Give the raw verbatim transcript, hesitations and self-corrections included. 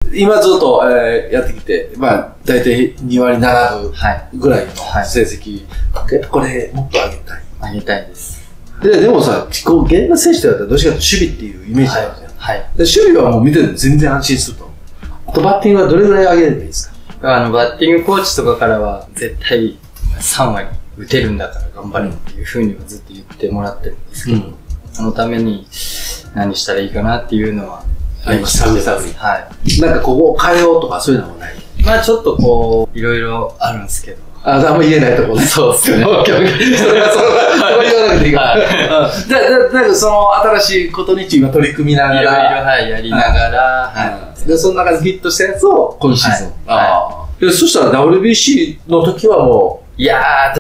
今ずっと、えー、やってきて、まあ、大体に割ななぶぐらいの成績。はい、これ、もっと上げたい。 上げたいです。 で、でもさ、こう、源田選手だったらどっちかというと守備っていうイメージがあるじゃん。はい。はい、で守備はもう見てて全然安心すると。あとバッティングはどれぐらい上げればいいですか？ あの、バッティングコーチとかからは、絶対さん割打てるんだから頑張れっていうふうにはずっと言ってもらってるんですけど、うん、そのために何したらいいかなっていうのは、 あります、試さずに。はい。なんかここを変えようとかそういうのもない？ まあちょっとこう、いろいろあるんですけど。 あ、あんま言えないところね。 そうですね。 それは、それは言わなくていいから。じゃあ、だからその新しいことに今取り組みながら。 いろいろ、はい、やりながら、 はい。で、その中でヒットしたやつを今シーズン。ああ。そしたら ダブリュービーシー の時はもう、 いやー、